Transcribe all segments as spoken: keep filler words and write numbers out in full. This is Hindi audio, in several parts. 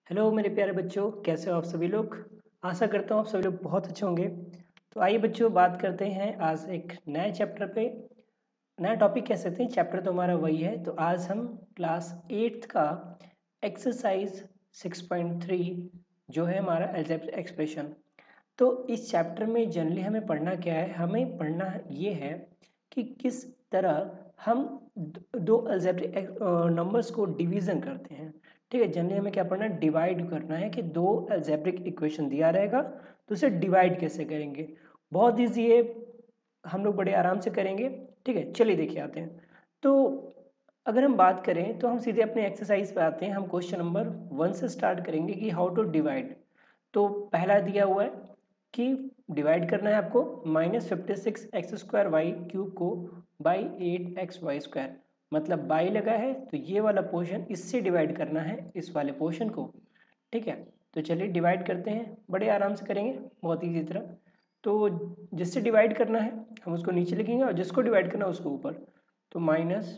हेलो मेरे प्यारे बच्चों, कैसे हो आप सभी लोग। आशा करता हूँ आप सभी लोग बहुत अच्छे होंगे। तो आइए बच्चों, बात करते हैं आज एक नए चैप्टर पे। नया टॉपिक कह सकते हैं, चैप्टर तो हमारा वही है। तो आज हम क्लास एट्थ का एक्सरसाइज सिक्स पॉइंट थ्री जो है हमारा अलजेब्रिक एक्सप्रेशन। तो इस चैप्टर में जनरली हमें पढ़ना क्या है, हमें पढ़ना ये है कि किस तरह हम द- दो अलजेब्रिक नंबर्स को डिवीज़न करते हैं। ठीक है, जनरली हमें क्या पढ़ना है, डिवाइड करना है कि दो अलजेब्रिक इक्वेशन दिया रहेगा तो उसे डिवाइड कैसे करेंगे। बहुत ईजी है, हम लोग बड़े आराम से करेंगे। ठीक है, चलिए देखिए आते हैं। तो अगर हम बात करें तो हम सीधे अपने एक्सरसाइज पे आते हैं। हम क्वेश्चन नंबर वन से स्टार्ट करेंगे कि हाउ टू डिवाइड। तो पहला दिया हुआ है कि डिवाइड करना है आपको minus fifty six x square y cube को by eight x y square. मतलब बाई लगा है तो ये वाला पोर्शन इससे डिवाइड करना है इस वाले पोर्शन को। ठीक है, तो चलिए डिवाइड करते हैं, बड़े आराम से करेंगे, बहुत ईजी तरह। तो जिससे डिवाइड करना है हम उसको नीचे लिखेंगे और जिसको डिवाइड करना है उसको ऊपर। तो minus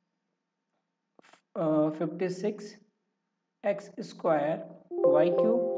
fifty six x square y cube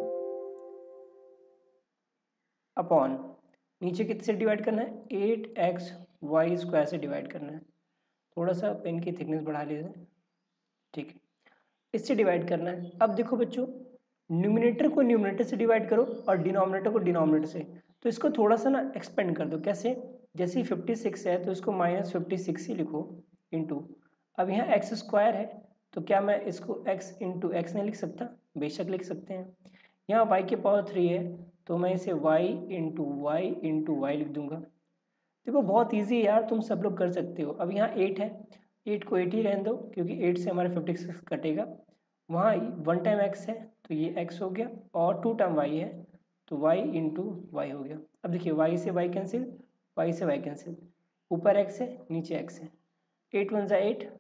upon नीचे किससे डिवाइड करना है, एट एक्स वाई स्क्वायर से डिवाइड करना है। थोड़ा सा पेन की थिकनेस बढ़ा लीजिए। ठीक है, इससे डिवाइड करना है। अब देखो बच्चों, न्यूमिनेटर को न्यूमिनेटर से डिवाइड करो और डिनोमिनेटर को डिनोमिनेटर से। तो इसको थोड़ा सा ना एक्सपेंड कर दो। कैसे, जैसे फिफ्टी सिक्स है तो इसको माइनस फिफ्टी सिक्स ही लिखो इंटू। अब यहाँ एक्स स्क्वायर है तो क्या मैं इसको एक्स इंटू एक्स नहीं लिख सकता? बेशक लिख सकते हैं। यहाँ वाई के पावर थ्री है तो मैं इसे y into y into y लिख दूंगा। देखो बहुत इजी है यार, तुम सब लोग कर सकते हो। अब यहाँ एट है, एट को एट ही रहने दो क्योंकि एट से हमारा फिफ्टी सिक्स कटेगा। वहाँ वन टाइम एक्स है तो ये एक्स हो गया और टू टाइम वाई है तो वाई इंटू वाई हो गया। अब देखिए वाई से वाई कैंसिल, वाई से वाई कैंसिल, ऊपर एक्स है नीचे एक्स है। एट वन ज़ा एट,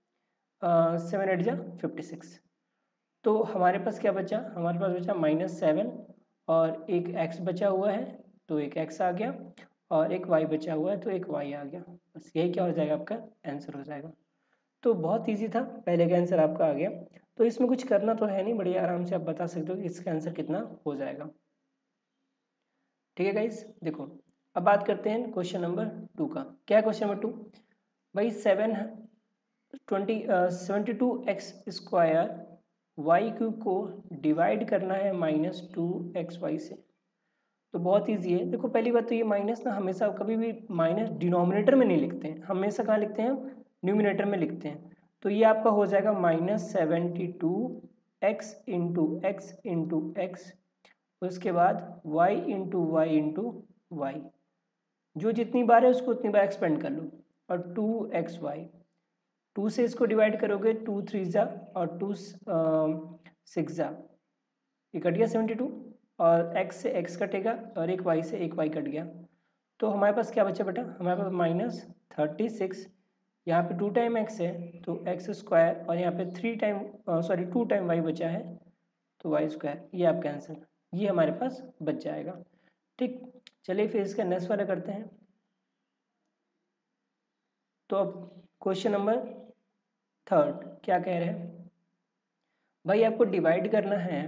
सेवन एट ज़ा फिफ्टी सिक्स। तो हमारे पास क्या बचा, हमारे पास बचा माइनस सेवन और एक एक्स बचा हुआ है तो एक एक्स आ गया और एक वाई बचा हुआ है तो एक वाई आ गया। बस यही क्या हो जाएगा, आपका आंसर हो जाएगा। तो बहुत इजी था, पहले का आंसर आपका आ गया। तो इसमें कुछ करना तो है नहीं, बढ़िया आराम से आप बता सकते हो कि इसका आंसर कितना हो जाएगा। ठीक है गाइस, देखो अब बात करते हैं क्वेश्चन नंबर टू का। क्या है क्वेश्चन नंबर टू? भाई seven twenty seventy two x square y cube को डिवाइड करना है माइनस टू एक्स वाई से। तो बहुत ईजी है। देखो पहली बात तो ये माइनस ना हमेशा कभी भी माइनस डिनोमिनेटर में नहीं लिखते हैं, हमेशा कहाँ लिखते हैं, न्यूमिनेटर में लिखते हैं। तो ये आपका हो जाएगा minus seventy two x into x into x, उसके बाद y into y into y. जो जितनी बार है उसको उतनी बार एक्सपेंड कर लो। और टू एक्स वाई, टू से इसको डिवाइड करोगे, टू थ्री ज़ा और टू सिक्स ज़ा, ये कट गया सेवेंटी टू। और x से x कटेगा और एक y से एक y कट गया। तो हमारे पास क्या बचा बेटा, हमारे पास माइनस थर्टी सिक्स। यहाँ पे टू टाइम x है तो एक्स स्क्वायर और यहाँ पे three time sorry two time y बचा है तो वाई स्क्वायर। ये आपका आंसर, ये हमारे पास बच जाएगा। ठीक, चलिए फिर इसका नेक्स्ट वाला करते हैं। तो अब क्वेश्चन नंबर थर्ड क्या कह रहे हैं, भाई आपको डिवाइड करना है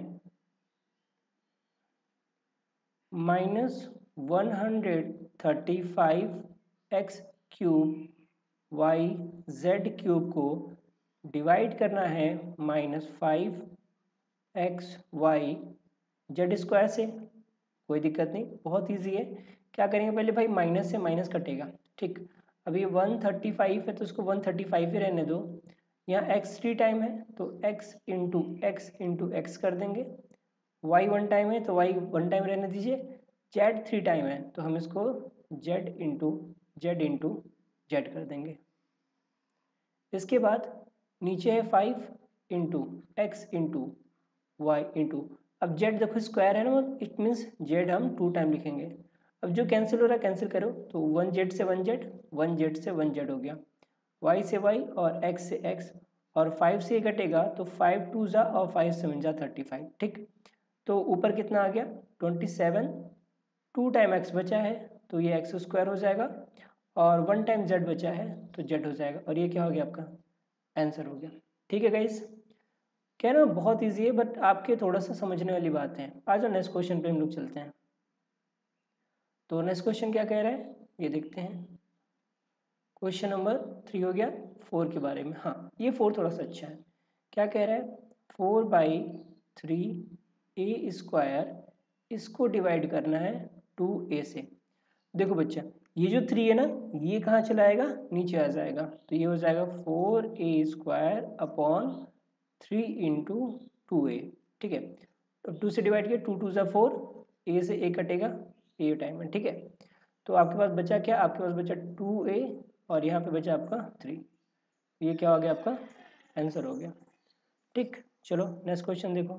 minus one hundred thirty five x cube y z cube को डिवाइड करना है minus five x y z square से। कोई दिक्कत नहीं, बहुत इजी है। क्या करेंगे, पहले भाई माइनस से माइनस कटेगा। ठीक, अभी वन थर्टी फाइव है तो उसको वन थर्टी फाइव ही रहने दो। यहाँ एक्स थ्री टाइम है तो x into x into x कर देंगे। वाई वन टाइम है तो वाई वन टाइम रहने दीजिए। जेड थ्री टाइम है तो हम इसको z into z into z कर देंगे। इसके बाद नीचे है five into x into y into, अब जेड देखो स्क्वायर है ना, इट मीन्स जेड हम टू टाइम लिखेंगे। अब जो कैंसिल हो रहा है कैंसिल करो, तो वन जेड से वन जेड, वन जेड से वन जेड हो गया, वाई से वाई और एक्स से एक्स। और फाइव से ये घटेगा तो फाइव टू ज़ा और फाइव सेवन ज़ा थर्टी फाइव। ठीक, तो ऊपर कितना आ गया twenty seven, two time x बचा है तो ये एक्स स्क्वायर हो जाएगा और वन टाइम जेड बचा है तो जेड हो जाएगा। और ये क्या हो गया, आपका आंसर हो गया। ठीक है गाइस, क्या ना बहुत ईजी है, बट आपके थोड़ा सा समझने वाली बात है। आ जाओ नेक्स्ट क्वेश्चन पे हम लोग चलते हैं। तो नेक्स्ट क्वेश्चन क्या कह रहा है ये देखते हैं। क्वेश्चन नंबर थ्री हो गया फोर के बारे में। हाँ, ये फोर थोड़ा सा अच्छा है। क्या कह रहा है, four by three a square, इसको डिवाइड करना है टू ए से। देखो बच्चा, ये जो थ्री है ना, ये कहाँ चला आएगा, नीचे आ जाएगा। तो ये हो जाएगा four a square upon three into two a. ठीक है, तो टू से डिवाइड किया, टू टू ज़ा फोर, ए से ए कटेगा, ए टाइम है। ठीक है, तो आपके पास बचा क्या, आपके पास बचा टू ए और यहाँ पे बचा आपका थ्री। ये क्या हो गया, आपका आंसर हो गया। ठीक, चलो नेक्स्ट क्वेश्चन देखो।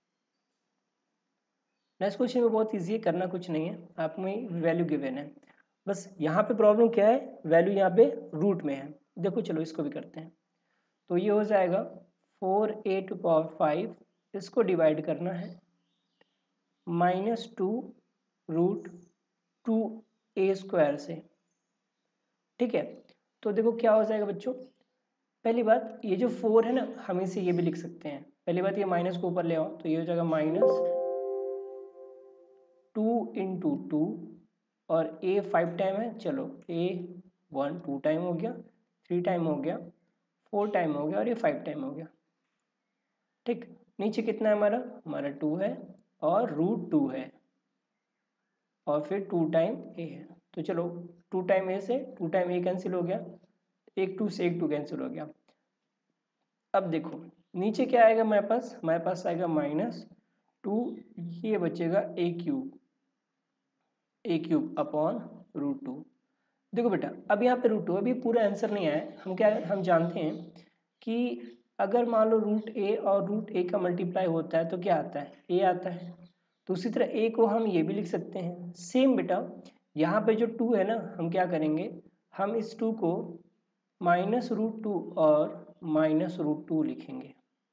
नेक्स्ट क्वेश्चन में बहुत इजी है, करना कुछ नहीं है, आप में वैल्यू गिवन है। बस यहाँ पे प्रॉब्लम क्या है, वैल्यू यहाँ पे रूट में है। देखो चलो इसको भी करते हैं। तो ये हो जाएगा four a to power five, इसको डिवाइड करना है minus two root two a square से। ठीक है, तो देखो क्या हो जाएगा बच्चों। पहली बात, ये जो फोर है ना, हम इसे ये भी लिख सकते हैं। पहली बात, ये माइनस को ऊपर ले आओ, तो ये हो जाएगा माइनस टू इंटू टू, और ए फाइव टाइम है, चलो ए वन टू टाइम हो गया, थ्री टाइम हो गया, फोर टाइम हो गया, और ये फाइव टाइम हो गया। ठीक, नीचे कितना है हमारा, हमारा टू है और रूट टू है, और फिर टू टाइम ए है। तो चलो टू टाइम ए से टू टाइम ए कैंसिल हो गया, एक टू से एक टू कैंसिल हो गया। अब देखो नीचे क्या आएगा हमारे पास, हमारे पास आएगा माइनस टू, ये बचेगा a cube, a cube upon root two. देखो बेटा, अब यहाँ पे रूट टू, अभी पूरा आंसर नहीं आया। हम क्या, हम जानते हैं कि अगर मान लो रूट ए और रूट ए का मल्टीप्लाई होता है तो क्या आता है, ए आता है। तो उसी तरह ए को हम ये भी लिख सकते हैं। सेम बेटा, यहाँ पे जो टू है ना, हम क्या करेंगे, हम इस टू को माइनस रूट टू और माइनस रूट टू लिखेंगे।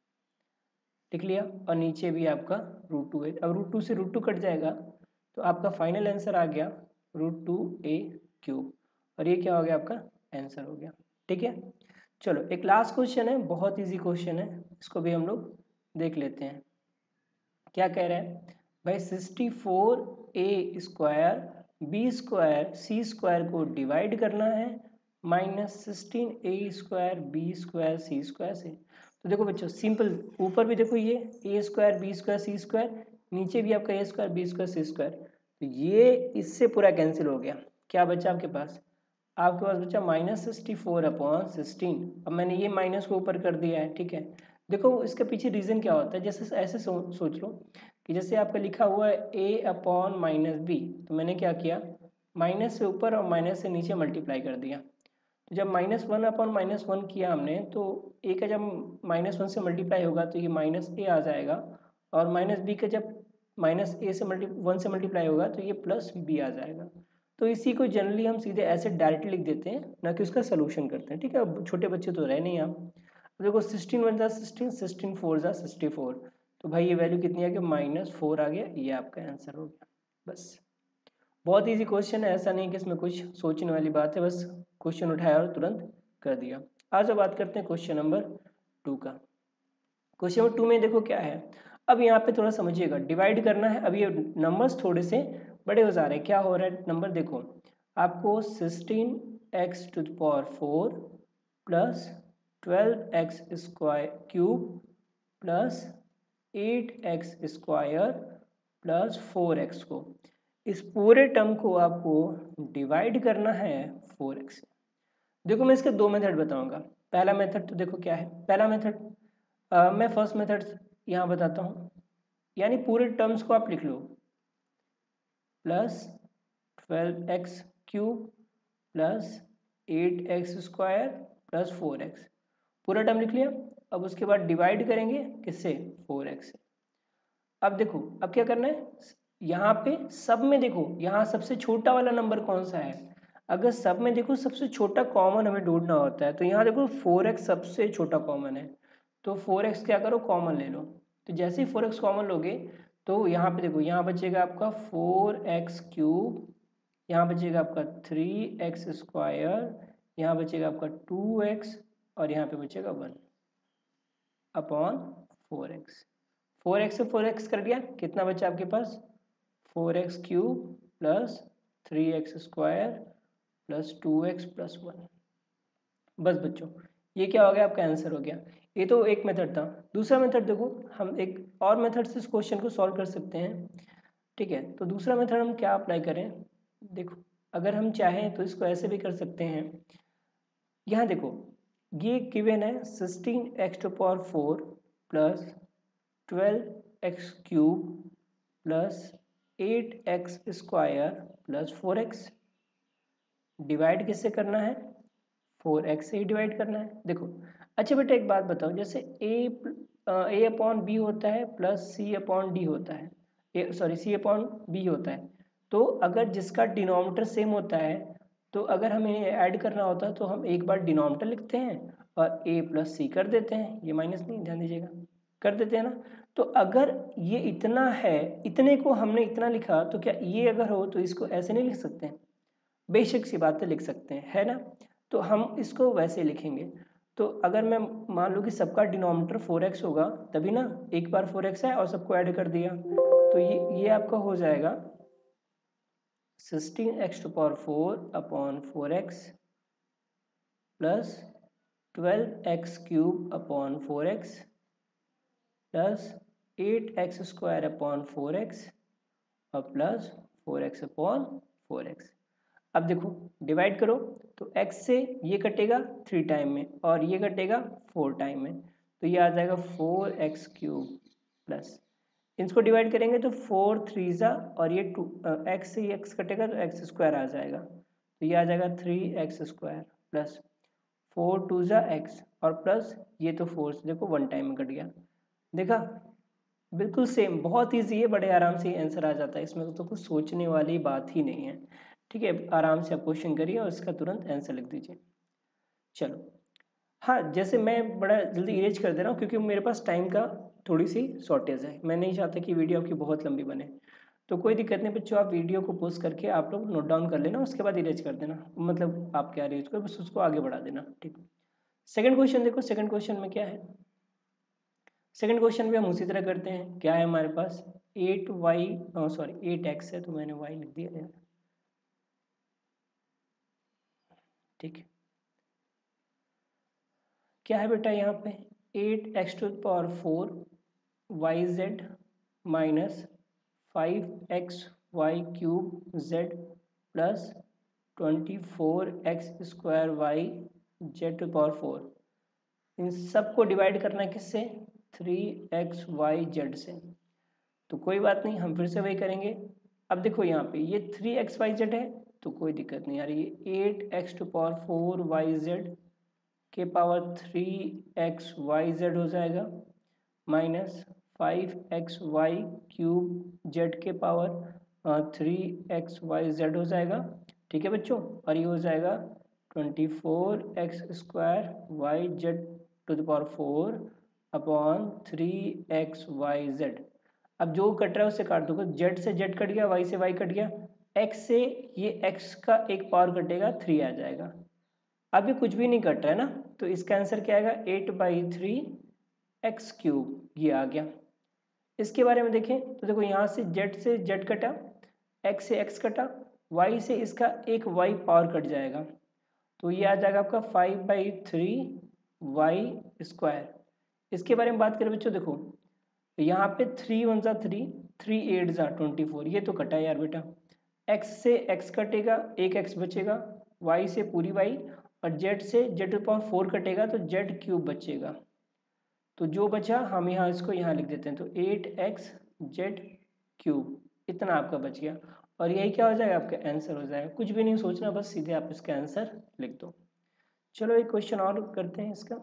लिख लिया, और नीचे भी आपका रूट टू है। अब रूट टू से रूट टू कट जाएगा, तो आपका फाइनल आंसर आ गया रूट टू ए क्यूब, और ये क्या हो गया, आपका आंसर हो गया। ठीक है, चलो एक लास्ट क्वेश्चन है, बहुत इजी क्वेश्चन है, इसको भी हम लोग देख लेते हैं। क्या कह रहा है भाई, sixty four a square b square c square को डिवाइड करना है minus sixteen a square b square c square से। तो देखो बच्चों सिंपल, ऊपर भी देखो ये a square b square c square, नीचे भी आपका a square b square c square. तो ये इससे पूरा कैंसिल हो गया। क्या बचा आपके पास, आपके पास बचा minus sixty four upon sixteen. अब मैंने ये माइनस को ऊपर कर दिया है। ठीक है, देखो इसके पीछे रीज़न क्या होता है, जैसे ऐसे सो, सोच लो कि जैसे आपका लिखा हुआ है ए अपॉन माइनस बी, तो मैंने क्या किया, माइनस से ऊपर और माइनस से नीचे मल्टीप्लाई कर दिया। तो जब minus one upon minus one किया हमने, तो ए का जब माइनस वन से मल्टीप्लाई होगा तो ये माइनस ए आ जाएगा, और माइनस बी का जब माइनस ए से मल्टी वन से मल्टीप्लाई होगा तो ये प्लस बी आ जाएगा। तो इसी को जनरली हम सीधे ऐसे डायरेक्ट लिख देते हैं, ना कि उसका सोल्यूशन करते हैं। ठीक है, अब छोटे बच्चे तो रहे नहीं आप। देखो सिक्सटीन वन जा सिक्सटीन, सिक्सटीन फोर जा सिक्सटी फोर, तो भाई ये वैल्यू कितनी आ गई, माइनस फोर आ गया, ये आपका आंसर हो गया। बस बहुत इजी क्वेश्चन है, ऐसा नहीं कि इसमें कुछ सोचने वाली बात है, बस क्वेश्चन उठाया और तुरंत कर दिया। आज अब बात करते हैं क्वेश्चन नंबर टू का। क्वेश्चन नंबर टू में देखो क्या है, अब यहाँ पे थोड़ा समझिएगा, डिवाइड करना है। अब ये नंबर्स थोड़े से बड़े हो जा रहे हैं। क्या हो रहा है, नंबर देखो, आपको sixteen x to the power four plus twelve x square cube plus eight x square plus four x को, इस पूरे टर्म को आपको डिवाइड करना है फोर एक्स से। देखो मैं इसके दो मेथड बताऊंगा। पहला मेथड तो देखो क्या है, पहला मेथड मैं फर्स्ट मेथड यहाँ बताता हूँ, यानी पूरे टर्म्स को आप लिख लो, plus twelve x cube plus eight x square plus four x, पूरा टर्म लिख लिया। अब उसके बाद डिवाइड करेंगे किससे, फोर एक्स से। अब देखो अब क्या करना है, यहाँ पे सब में देखो, यहाँ सबसे छोटा वाला नंबर कौन सा है, अगर सब में देखो सबसे छोटा कॉमन हमें ढूंढना होता है। तो यहाँ देखो फोर एक्स सबसे छोटा कॉमन है, तो फोर एक्स क्या करो, कॉमन ले लो। तो जैसे ही फोर एक्स कॉमन लोगे, तो यहाँ पे देखो, यहाँ बचेगा आपका फोर एक्स क्यूब, यहाँ बचेगा आपका थ्री एक्स स्क्वायर, यहाँ बचेगा आपका टू एक्स, और यहाँ पे बचेगा one upon four x four x से फोर एक्स कर दिया, कितना बचा आपके पास, four x cube plus three x square plus two x plus one. बस बच्चों ये क्या हो गया, आपका आंसर हो गया। ये तो एक मेथड था। दूसरा मेथड देखो, हम एक और मेथड से इस क्वेश्चन को सॉल्व कर सकते हैं, ठीक है। तो दूसरा मेथड हम क्या अप्लाई करें, देखो अगर हम चाहें तो इसको ऐसे भी कर सकते हैं। यहाँ देखो ये गिवन है sixteen x to power four plus twelve x cube plus eight x square plus four x. Divide किससे करना है, फोर एक्स से ही डिवाइड करना है। देखो अच्छा बेटा एक बात बताओ, जैसे ए ए अपॉन बी होता है प्लस सी अपॉन डी होता है, a sorry c upon b होता है, तो अगर जिसका डिनोमिनेटर सेम होता है तो अगर हमें ऐड करना होता है तो हम एक बार डिनोमिनेटर लिखते हैं और ए प्लस सी कर देते हैं, ये माइनस नहीं, ध्यान दीजिएगा, कर देते हैं ना। तो अगर ये इतना है, इतने को हमने इतना लिखा, तो क्या ये अगर हो तो इसको ऐसे नहीं लिख सकते हैं, बेशक सी बातें लिख सकते हैं, है ना। तो हम इसको वैसे लिखेंगे। तो अगर मैं मान लूँ कि सबका डिनोमिनेटर फोर एक्स होगा, तभी ना एक बार फोर एक्स है और सबको ऐड कर दिया, तो ये ये आपका हो जाएगा sixteen x to power four upon four x plus twelve x cube upon four x plus eight x square upon four x और plus four x upon four x. अब देखो डिवाइड करो तो x से ये कटेगा थ्री टाइम में और ये कटेगा फोर टाइम में, तो ये आ जाएगा फोर एक्स क्यूब प्लस, इसको डिवाइड करेंगे तो फोर थ्री ज़ा और ये टू एक्स से एक्स कटेगा तो एक्स स्क्वायर आ जाएगा, तो ये आ जाएगा three x square plus four two ज़ा एक्स और प्लस ये तो फोर से देखो वन टाइम में कट गया। देखा बिल्कुल सेम, बहुत ईजी है, बड़े आराम से आंसर आ जाता है, इसमें तो कुछ सोचने वाली बात ही नहीं है। ठीक है, आराम से आप क्वेश्चन करिए और इसका तुरंत आंसर लिख दीजिए। चलो हाँ, जैसे मैं बड़ा जल्दी इरेज कर दे रहा हूँ क्योंकि मेरे पास टाइम का थोड़ी सी शॉर्टेज है, मैं नहीं चाहता कि वीडियो आपकी बहुत लंबी बने। तो कोई दिक्कत नहीं बच्चों, आप वीडियो को पोस्ट करके आप लोग नोट डाउन कर लेना, उसके बाद इरेज कर देना, मतलब आप क्या इरेज करो बस उसको आगे बढ़ा देना, ठीक। सेकंड क्वेश्चन देखो, सेकंड क्वेश्चन में क्या है, सेकंड क्वेश्चन भी हम उसी तरह करते हैं। क्या है हमारे पास, eight y sorry eight x है तो मैंने वाई लिख दिया यार, ठीक है। क्या है बेटा यहाँ पे, eight x to power four y z minus five x y cube z plus twenty four x square y z to power four. इन सबको डिवाइड करना है किससे, थ्री एक्स वाई जेड से। तो कोई बात नहीं, हम फिर से वही करेंगे। अब देखो यहाँ पे ये थ्री एक्स वाई जेड है तो कोई दिक्कत नहीं आ रही, ये eight x to power four y z के power three x y z हो जाएगा minus five x y cube z के power three x y z हो जाएगा, ठीक है बच्चों। और ये हो जाएगा twenty four x square y z to the power four upon three x y z. अब जो कट रहा है उससे काट दो, जेड से जेड कट गया, वाई से वाई कट गया, एक्स से ये एक्स का एक पावर कटेगा, थ्री आ जाएगा। अभी कुछ भी नहीं कट रहा है ना, तो इसका आंसर क्या आएगा, eight by three x cube, ये आ गया। इसके बारे में देखें तो देखो यहाँ से जेड से जेड कटा, एक्स से एक्स कटा, वाई से इसका एक वाई पावर कट जाएगा, तो ये आ जाएगा आपका five by three y square. इसके बारे में बात करें बच्चों, देखो यहाँ पे थ्री वन ज़ा थ्री, थ्री एट ज़ा ट्वेंटी फोर, ये तो कटा यार बेटा, एक्स से एक्स कटेगा, एक एक्स बचेगा, वाई से पूरी वाई और जेड से जेड टू पावर फोर कटेगा तो जेड क्यूब बचेगा। तो जो बचा हम यहाँ इसको यहाँ लिख देते हैं, तो एट एक्स जेड क्यूब इतना आपका बच गया और यही क्या हो जाएगा, आपका आंसर हो जाएगा। कुछ भी नहीं सोचना, बस सीधे आप इसका आंसर लिख दो। चलो एक क्वेश्चन और करते हैं इसका।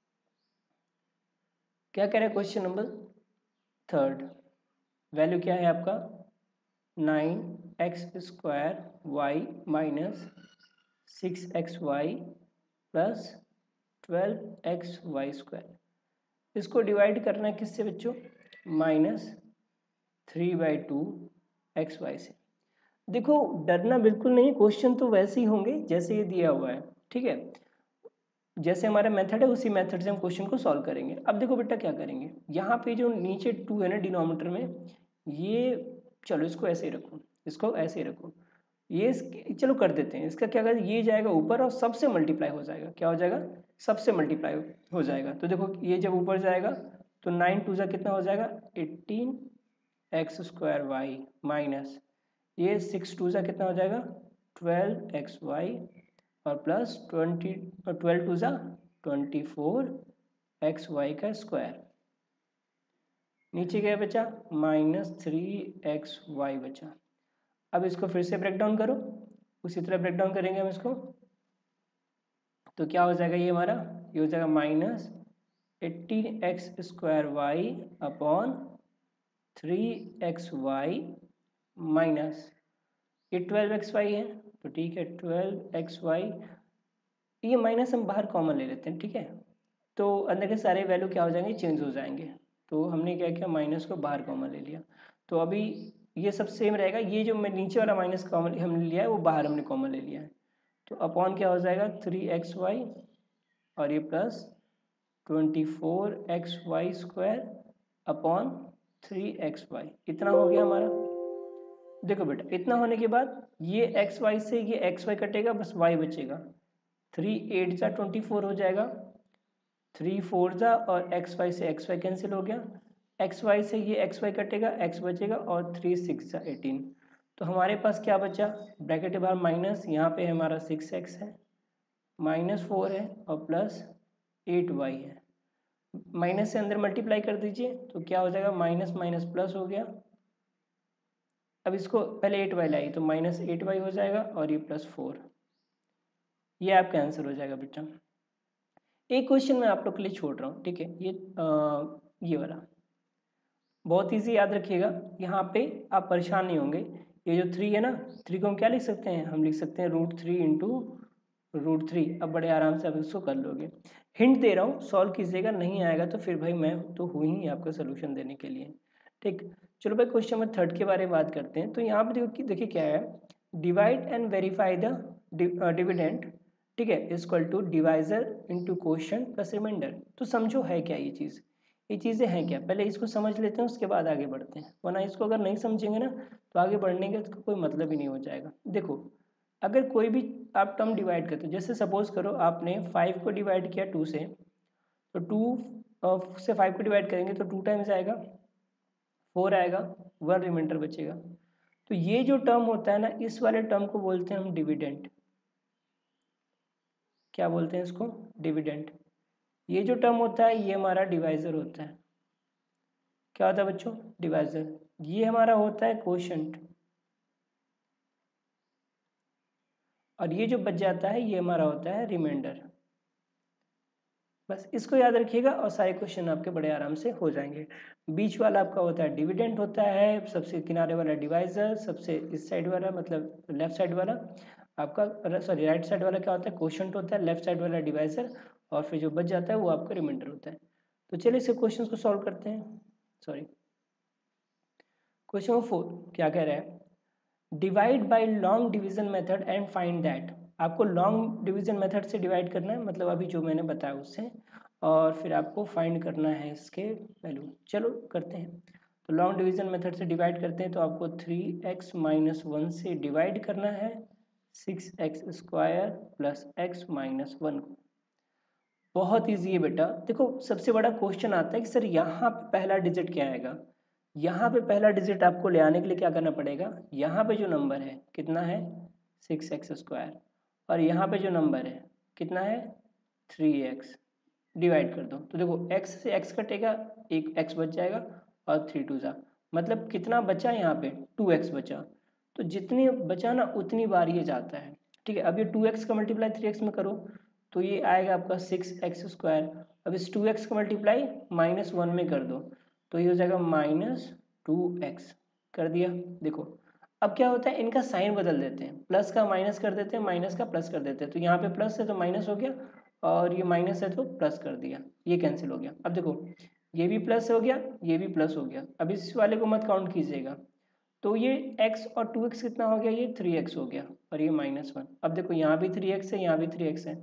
क्या कह रहा है क्वेश्चन नंबर थर्ड, वैल्यू क्या है आपका, nine x square y minus six x y plus twelve x y square. इसको डिवाइड करना है किससे बच्चों, minus three by two x y से। देखो डरना बिल्कुल नहीं, क्वेश्चन तो वैसे ही होंगे जैसे ये दिया हुआ है, ठीक है। जैसे हमारा मेथड है उसी मेथड से हम क्वेश्चन को सॉल्व करेंगे। अब देखो बेटा क्या करेंगे, यहाँ पे जो नीचे टू है ना डिनोमीटर में, ये चलो इसको ऐसे ही रखो, इसको ऐसे ही रखो, ये चलो कर देते हैं, इसका क्या करें, ये जाएगा ऊपर और सबसे मल्टीप्लाई हो जाएगा, क्या हो जाएगा, सबसे मल्टीप्लाई हो जाएगा। तो देखो ये जब ऊपर जाएगा तो नाइन टू जा कितना हो जाएगा, eighteen x square y minus ये सिक्स टू जा कितना हो जाएगा, ट्वेल्व एक्स वाई और प्लस ट्वेंटी ट्वेल्व टू जा ट्वेंटी फोर एक्स वाई का स्क्वायर, नीचे क्या बचा, माइनस थ्री एक्स वाई बचा। अब इसको फिर से ब्रेक डाउन करो, उसी तरह ब्रेक डाउन करेंगे हम इसको, तो क्या हो जाएगा ये हमारा, ये हो जाएगा minus eighteen x square y upon three x y minus ये ट्वेल्व एक्स वाई है, तो ठीक है ट्वेल्व एक्स वाई, ये माइनस हम बाहर कॉमन ले लेते हैं, ठीक है, तो अंदर के सारे वैल्यू क्या हो जाएंगे, चेंज हो जाएंगे। तो हमने क्या किया, माइनस को बाहर कॉमन ले लिया, तो अभी ये सब सेम रहेगा, ये जो मैं नीचे वाला माइनस कॉमन हमने लिया है वो बाहर हमने कॉमन ले लिया है, तो अपॉन क्या हो जाएगा थ्री एक्स वाई और ये plus twenty four x y square upon three x y, इतना हो गया हमारा। देखो बेटा इतना होने के बाद ये एक्स वाई से ये एक्स वाई कटेगा, बस वाई बचेगा, थ्री एट जा ट्वेंटी फोर हो जाएगा, थ्री फोर जा और एक्स वाई से एक्स वाई कैंसिल हो गया, एक्स वाई से ये एक्स वाई कटेगा, एक्स बचेगा और थ्री सिक्स जा एटीन, तो हमारे पास क्या बचा, ब्रैकेट के बाहर माइनस, यहाँ पे हमारा सिक्स एक्स है, माइनस फोर है और प्लस एट वाई है, माइनस से अंदर मल्टीप्लाई कर दीजिए तो क्या हो जाएगा, माइनस माइनस प्लस हो गया। अब इसको पहले एट वाई लाई तो माइनस एट वाई हो जाएगा और ये प्लस फोर, ये आपका आंसर हो जाएगा बेटा। एक क्वेश्चन मैं आप लोग के लिए छोड़ रहा हूँ, ठीक है, ये आ, ये वाला बहुत इजी याद रखिएगा, यहाँ पे आप परेशान नहीं होंगे। ये जो थ्री है ना, थ्री को हम क्या लिख सकते हैं, हम लिख सकते हैं root three into root three, अब बड़े आराम से आप इसको कर लोगे। हिंट दे रहा हूँ, सॉल्व कीजिएगा, नहीं आएगा तो फिर भाई मैं तो हुई ही आपका सोल्यूशन देने के लिए, ठीक। चलो भाई क्वेश्चन नंबर थर्ड के बारे में बात करते हैं। तो यहाँ पे देखो देखिए क्या है, divide and verify the dividend, ठीक है, equal to divisor into quotient plus remainder. तो समझो है क्या ये चीज़, ये चीज़ें हैं क्या, पहले इसको समझ लेते हैं उसके बाद आगे बढ़ते हैं, वरना इसको अगर नहीं समझेंगे ना तो आगे बढ़ने का तो कोई मतलब ही नहीं हो जाएगा। देखो अगर कोई भी आप टर्म डिवाइड करते हो, जैसे सपोज करो आपने फाइव को डिवाइड किया टू से, तो टू से फाइव को डिवाइड करेंगे तो टू टाइम्स आएगा, फोर आएगा, वन रिमाइंडर बचेगा। तो ये जो टर्म होता है ना, इस वाले टर्म को बोलते हैं हम डिविडेंड, क्या बोलते हैं इसको, डिविडेंड। ये जो टर्म होता है ये हमारा डिवाइजर होता है, क्या होता है बच्चों, डिवाइजर। ये हमारा होता है क्वोशंट, और ये जो बच जाता है ये हमारा होता है रिमाइंडर। बस इसको याद रखिएगा और सारे क्वेश्चन आपके बड़े आराम से हो जाएंगे। बीच वाला आपका होता है डिविडेंड होता है, सबसे किनारे वाला डिवाइजर, सबसे इस साइड वाला मतलब लेफ्ट साइड वाला आपका, सॉरी राइट साइड वाला क्या होता है, क्वोशंट होता है, लेफ्ट साइड वाला डिवाइजर, और फिर जो बच जाता है वो आपका रिमाइंडर होता है। तो चलिए इसे क्वेश्चन को सॉल्व करते हैं। सॉरी क्वेश्चन फोर क्या कह रहा है, divide by long division method and find that. आपको लॉन्ग डिवीजन मेथड से डिवाइड करना है, मतलब अभी जो मैंने बताया उससे, और फिर आपको फाइंड करना है इसके वैल्यू। चलो करते हैं, तो लॉन्ग डिवीजन मेथड से डिवाइड करते हैं, तो आपको थ्री एक्स माइनस वन से डिवाइड करना है six x square plus x minus one को। बहुत ईजी है बेटा। देखो सबसे बड़ा क्वेश्चन आता है कि सर यहाँ पे पहला डिजिट क्या आएगा, यहाँ पे पहला डिजिट आपको ले आने के लिए क्या करना पड़ेगा, यहाँ पे जो नंबर है कितना है सिक्स एक्स स्क्वायर, और यहाँ पे जो नंबर है कितना है थ्री एक्स, डिवाइड कर दो। तो देखो x से x कटेगा, एक x बच जाएगा और थ्री टू जा, मतलब कितना बचा यहाँ पे टू एक्स बचा। तो जितनी बचा ना उतनी बार ये जाता है, ठीक है। अब ये टू एक्स का मल्टीप्लाई थ्री एक्स में करो तो ये आएगा आपका सिक्स एक्स स्क्वायर। अब इस टू एक्स का मल्टीप्लाई माइनस वन में कर दो तो ये हो जाएगा माइनस टू एक्स, कर दिया। देखो अब क्या होता है, इनका साइन बदल देते हैं, प्लस का माइनस कर देते हैं, माइनस का प्लस कर देते हैं। तो यहाँ पे प्लस है तो माइनस हो गया, और ये माइनस है तो प्लस कर दिया, ये कैंसिल हो गया। अब देखो ये भी प्लस हो गया, ये भी प्लस हो गया। अब इस वाले को मत काउंट कीजिएगा, तो ये x और टू एक्स कितना हो गया, ये थ्री एक्स हो गया, और ये माइनस वन। अब देखो यहाँ भी थ्री एक्स है, यहाँ भी थ्री एक्स है,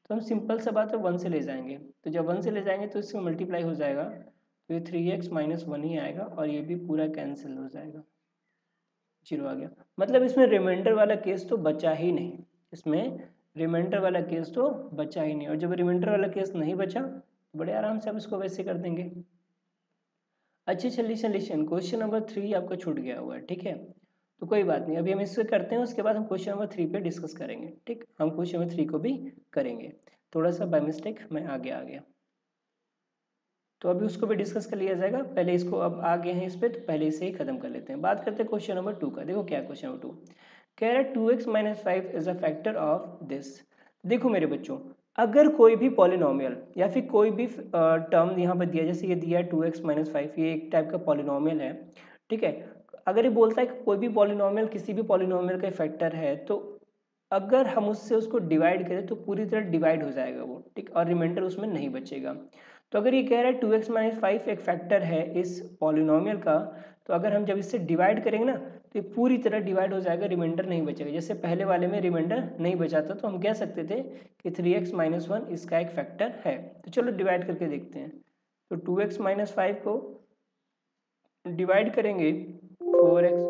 तो हम सिंपल सा बात है वन से ले जाएंगे, तो जब वन से ले जाएंगे तो इससे मल्टीप्लाई हो जाएगा, तो ये थ्री एक्स माइनस वन ही आएगा और ये भी पूरा कैंसिल हो जाएगा, जीरो आ गया। मतलब इसमें रिमाइंडर वाला केस तो बचा ही नहीं, इसमें रिमाइंडर वाला केस तो बचा ही नहीं, और जब रिमाइंडर वाला केस नहीं बचा तो बड़े आराम से हम इसको वैसे कर देंगे। अच्छी सोल्यूशन लिशन क्वेश्चन नंबर थ्री आपका छूट गया हुआ है, ठीक है, तो कोई बात नहीं, अभी हम इससे करते हैं, उसके बाद हम क्वेश्चन नंबर थ्री पे डिस्कस करेंगे। ठीक, हम क्वेश्चन नंबर थ्री को भी करेंगे, थोड़ा सा बाय मिस्टेक मैं आगे आ गया, तो अभी उसको भी डिस्कस कर लिया जाएगा। पहले इसको, अब आ गए हैं इस पर, तो पहले इसे ही खत्म कर लेते हैं। बात करते हैं क्वेश्चन नंबर टू का। देखो क्या क्वेश्चन नंबर टू कह रहा है, two x minus five is a factor of this. देखो मेरे बच्चों, अगर कोई भी पॉलिनोमियल या फिर कोई भी टर्म यहाँ पर दिया, जैसे ये दिया है टू एक्स माइनस फाइव, ये एक टाइप का पॉलिनोमियल है, ठीक है। अगर ये बोलता है कि कोई भी पॉलिनोमियल किसी भी पॉलिनोमियल का फैक्टर है, तो अगर हम उससे उसको डिवाइड करें तो पूरी तरह डिवाइड हो जाएगा वो, ठीक, और रिमाइंडर उसमें नहीं बचेगा। तो अगर ये कह रहा है टू एक्स माइनस फाइव एक फैक्टर है इस पॉलिनोमियल का, तो अगर हम जब इससे डिवाइड करेंगे ना तो ये पूरी तरह डिवाइड हो जाएगा, रिमाइंडर नहीं बचेगा। जैसे पहले वाले में रिमाइंडर नहीं बचा था, तो हम कह सकते थे कि थ्री एक्स माइनस वन इसका एक फैक्टर है। तो चलो डिवाइड करके देखते हैं। तो टू एक्स माइनस फाइव को डिवाइड करेंगे फोर एक्स,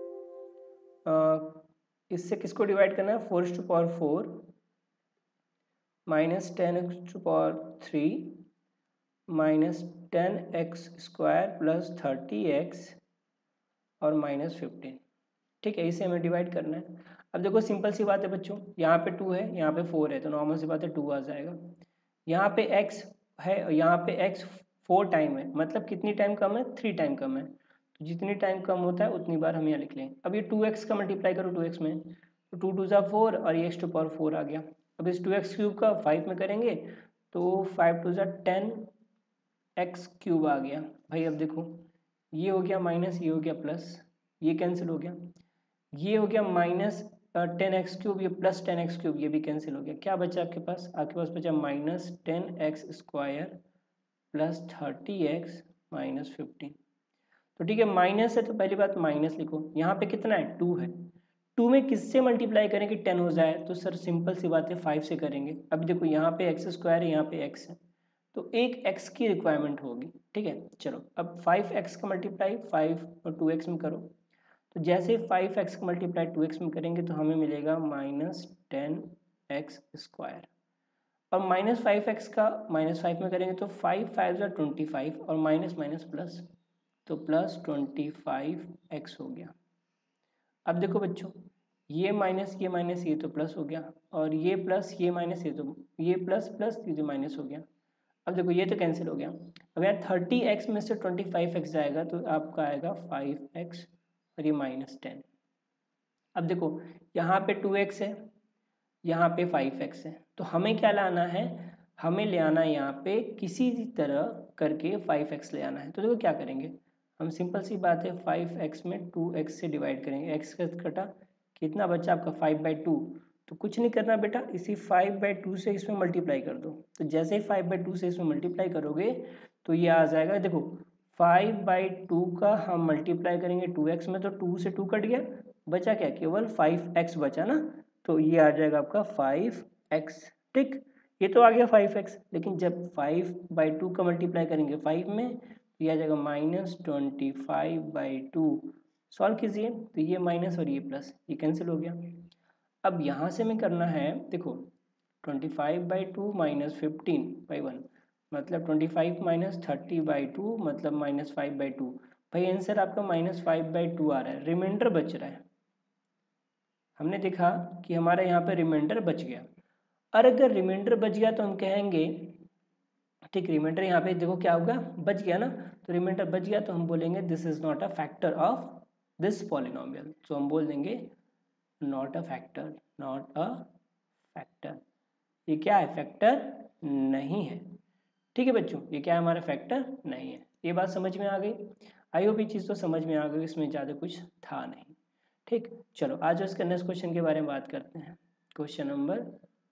इससे किसको डिवाइड करना है, four to power four minus ten x to power three minus ten x square plus thirty x और माइनस फिफ्टीन, ठीक है, इसे हमें डिवाइड करना है। अब देखो सिंपल सी बात है बच्चों, यहाँ पे टू है, यहाँ पे फोर है, तो नॉर्मल सी बात है टू आ जाएगा। यहाँ पे x है और यहाँ पे x फोर टाइम है, मतलब कितनी टाइम कम है, थ्री टाइम कम है। तो जितनी टाइम कम होता है उतनी बार हम यहाँ लिख लेंगे। अब ये टू एक्स का मल्टीप्लाई करो टू एक्स में, तो टू टू ज़ा फोर और ये एक्स टू पावर फोर आ गया। अब इस टू एक्स क्यूब का फाइव में करेंगे तो फाइव टू ज़ा टेन एक्स क्यूब आ गया। भाई अब देखो, ये हो गया माइनस, ये हो गया प्लस, ये कैंसिल हो गया, ये हो गया माइनस टेन एक्स क्यूब, ये प्लस टेन एक्स क्यूब, ये भी कैंसिल हो गया। क्या बचा आपके पास, आपके पास बचा minus ten x square plus thirty x minus fifteen. तो ठीक है, माइनस है तो पहली बात माइनस लिखो। यहाँ पे कितना है, टू है, टू में किससे मल्टीप्लाई करें कि टेन हो जाए, तो सर सिंपल सी बात है फाइव से करेंगे। अब देखो यहाँ पे एक्स स्क्वायर है, यहाँ पे एक्स है, तो एक x की रिक्वायरमेंट होगी, ठीक है। चलो अब फाइव एक्स का मल्टीप्लाई फाइव और टू एक्स में करो, तो जैसे फाइव एक्स का मल्टीप्लाई टू एक्स में करेंगे तो हमें मिलेगा माइनस टेन एक्स स्क्वायर, और माइनस फाइव एक्स का माइनस फाइव में करेंगे तो फाइव फाइव जो ट्वेंटी फाइव और माइनस माइनस प्लस, तो प्लस ट्वेंटी फाइव एक्स हो गया। अब देखो बच्चों, ये माइनस ये माइनस ये तो प्लस हो गया, और ये प्लस ये माइनस ये तो ये प्लस प्लस ये तो माइनस हो गया। अब देखो ये तो कैंसिल हो गया। अब यहाँ थर्टी एक्स में से ट्वेंटी फाइव एक्स जाएगा तो आपका आएगा फाइव एक्स और ये माइनस टेन। अब देखो यहाँ पे टू एक्स है, यहाँ पे फाइव एक्स है, तो हमें क्या लाना है, हमें ले आना है यहाँ पे किसी तरह करके फाइव एक्स ले आना है। तो देखो क्या करेंगे, हम सिंपल सी बात है फाइव एक्स में टू एक्स से डिवाइड करेंगे, एक्स का कटा कितना बचा आपका फाइव बाई टू, तो कुछ नहीं करना बेटा, इसी फाइव बाई टू से इसमें मल्टीप्लाई कर दो। तो जैसे ही फाइव बाई टू से इसमें मल्टीप्लाई करोगे तो ये आ जाएगा, देखो फाइव बाई टू का हम मल्टीप्लाई करेंगे टू एक्स में, तो टू से टू कट गया, बचा क्या, केवल फाइव एक्स बचा ना, तो ये आ जाएगा आपका फाइव एक्स, ठीक। ये तो आ गया फाइव एक्स, लेकिन जब फाइव बाई टू का मल्टीप्लाई करेंगे फाइव में तो ये आ जाएगा minus twenty five by two. Solve कीजिए तो ये माइनस और ये प्लस, ये कैंसिल हो गया। अब यहाँ से हमें करना है, देखो twenty five by two minus fifteen by one, मतलब twenty five minus thirty by two मतलब माइनस फाइव बाई टू। भाई आंसर आपका माइनस फाइव बाई टू आ रहा है, रिमाइंडर बच रहा है। हमने देखा कि हमारा यहाँ पे रिमाइंडर बच गया, और अगर रिमाइंडर बच गया तो हम कहेंगे, ठीक, रिमाइंडर यहाँ पे देखो क्या होगा, बच गया ना, तो रिमाइंडर बच गया तो हम बोलेंगे this is not a factor of this polynomial, तो हम बोल देंगे not a factor, not a factor, ये क्या है, फैक्टर नहीं है, ठीक है बच्चों, ये क्या है हमारा फैक्टर नहीं है। ये बात समझ में आ गई, आई होप ये चीज़ तो समझ में आ गई, इसमें ज़्यादा कुछ था नहीं, ठीक। चलो आज इसके नेक्स्ट क्वेश्चन के बारे में बात करते हैं, question number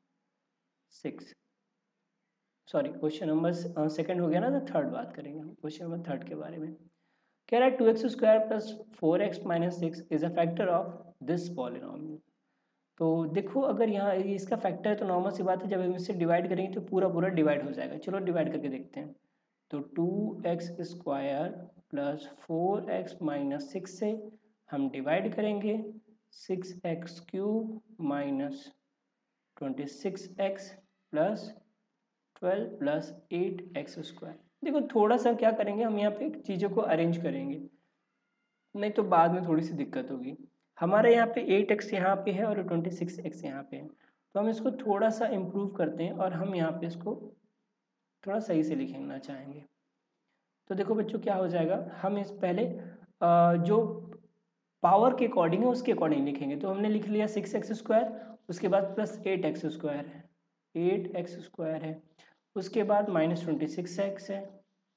six, sorry question number second हो गया ना, तो थर्ड बात करेंगे हम क्वेश्चन नंबर थर्ड के बारे में। कह रहा है two x square plus four x minus six is a factor of this polynomial. तो देखो अगर यहाँ इसका फैक्टर है तो नॉर्मल सी बात है, जब हम इससे डिवाइड करेंगे तो पूरा पूरा डिवाइड हो जाएगा। चलो डिवाइड करके देखते हैं। तो two x square plus four x minus six से हम डिवाइड करेंगे six x cube minus twenty six x plus twelve plus eight x square. देखो थोड़ा सा क्या करेंगे हम यहाँ पे चीज़ों को अरेंज करेंगे, नहीं तो बाद में थोड़ी सी दिक्कत होगी। हमारे यहाँ पे एट एक्स यहाँ पे है और ट्वेंटी सिक्स एक्स यहाँ पे है, तो हम इसको थोड़ा सा इम्प्रूव करते हैं और हम यहाँ पे इसको थोड़ा सही से लिखना चाहेंगे। तो देखो बच्चों क्या हो जाएगा, हम इस पहले जो पावर के अकॉर्डिंग है उसके अकॉर्डिंग लिखेंगे। तो हमने लिख लिया सिक्स एक्स स्क्वायर, उसके बाद प्लस एट एक्स स्क्वायर है, एट एक्स स्क्वायर है, उसके बाद माइनस ट्वेंटी सिक्स एक्स है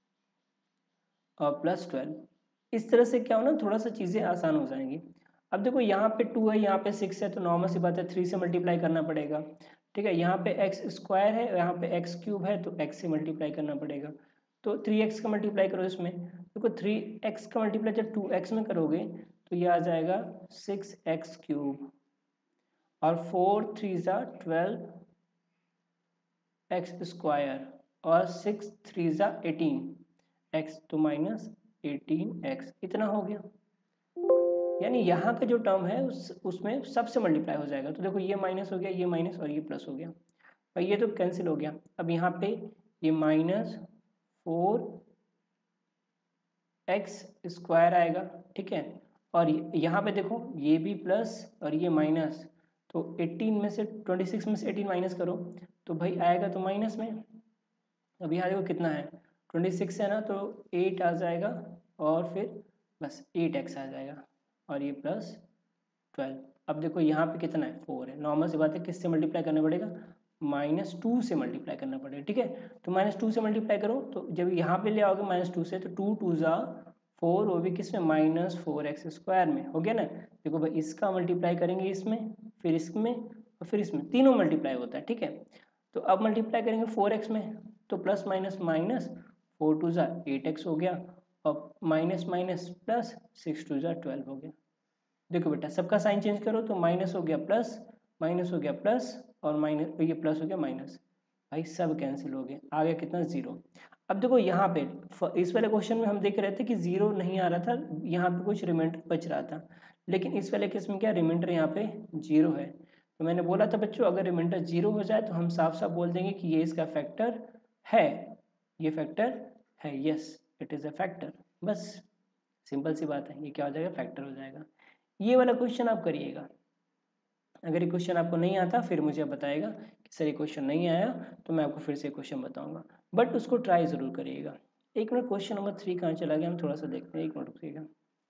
और प्लस ट्वेल्व। इस तरह से क्या हो ना, थोड़ा सा चीज़ें आसान हो जाएंगी। अब देखो यहाँ पे टू है, यहाँ पे सिक्स है, तो नॉर्मल सी बात है थ्री से मल्टीप्लाई करना पड़ेगा। ठीक है, यहाँ पे एक्स स्क्वायर है, यहाँ पे एक्स क्यूब है, तो एक्स से मल्टीप्लाई करना पड़ेगा। तो थ्री एक्स का मल्टीप्लाई करो इसमें, देखो थ्री एक्स का मल्टीप्लाई जब टू एक्स में करोगे तो ये आ जाएगा सिक्स एक्स क्यूब और फोर थ्री ज़ा ट्वेल्व एक्स स्क्वायर और सिक्स थ्री ज़ा एटीन एक्स, तो माइनस एटीन एक्स, इतना हो गया। यानी यहाँ का जो टर्म है उस उसमें सबसे मल्टीप्लाई हो जाएगा। तो देखो ये माइनस हो गया, ये माइनस और ये प्लस हो गया, और ये तो कैंसिल हो गया। अब यहाँ पे ये माइनस फोर एक्स स्क्वायर आएगा, ठीक है, और यहाँ पे देखो ये भी प्लस और ये माइनस, तो एटीन में से ट्वेंटी सिक्स में से एटीन माइनस करो तो भाई आएगा तो माइनस में। अब यहाँ देखो कितना है, ट्वेंटी सिक्स है ना, तो एट आ जाएगा और फिर बस एट एक्स आ जाएगा और ये प्लस ट्वेल्व। अब देखो यहाँ पे कितना है, फोर है। नॉर्मल सी बात है किससे मल्टीप्लाई करना पड़ेगा, माइनस टू से मल्टीप्लाई करना पड़ेगा। ठीक है, तो माइनस टू से मल्टीप्लाई करो, तो जब यहाँ पे ले आओगे माइनस टू से, तो टू टू ज़ा फोर, वो भी किस में, माइनस फोर एक्स स्क्वायर में। हो गया ना। देखो भाई इसका मल्टीप्लाई करेंगे इसमें, फिर इसमें और फिर इसमें, तीनों मल्टीप्लाई होता है। ठीक है, तो अब मल्टीप्लाई करेंगे फोर एक्स में, तो plus minus minus, four two ज़ा एट एक्स हो गया और minus minus plus, six two ज़ा ट्वेल्व हो गया। देखो बेटा सबका साइन चेंज करो, तो माइनस हो गया प्लस, माइनस हो गया प्लस और माइनस, ये प्लस हो गया माइनस, भाई सब कैंसिल हो गए, आ गया कितना, जीरो। अब देखो यहाँ पे इस वाले क्वेश्चन में हम देख रहे थे कि जीरो नहीं आ रहा था, यहाँ पे कुछ रिमाइंडर बच रहा था, लेकिन इस वाले केस में क्या, रिमाइंडर यहाँ पे जीरो है। तो मैंने बोला था बच्चों अगर रिमाइंडर जीरो हो जाए तो हम साफ साफ बोल देंगे कि ये इसका फैक्टर है, ये फैक्टर है, yes it is a factor. बस सिंपल सी बात है, ये क्या हो जाएगा, फैक्टर हो जाएगा। ये वाला क्वेश्चन आप करिएगा। अगर ये क्वेश्चन आपको नहीं आता फिर मुझे बताएगा कि सर ये क्वेश्चन नहीं आया, तो मैं आपको फिर से क्वेश्चन बताऊंगा, बट उसको ट्राई ज़रूर करिएगा। एक मिनट, क्वेश्चन नंबर थ्री कहाँ चला गया, हम थोड़ा सा देखते हैं, एक मिनट रुकिएगा।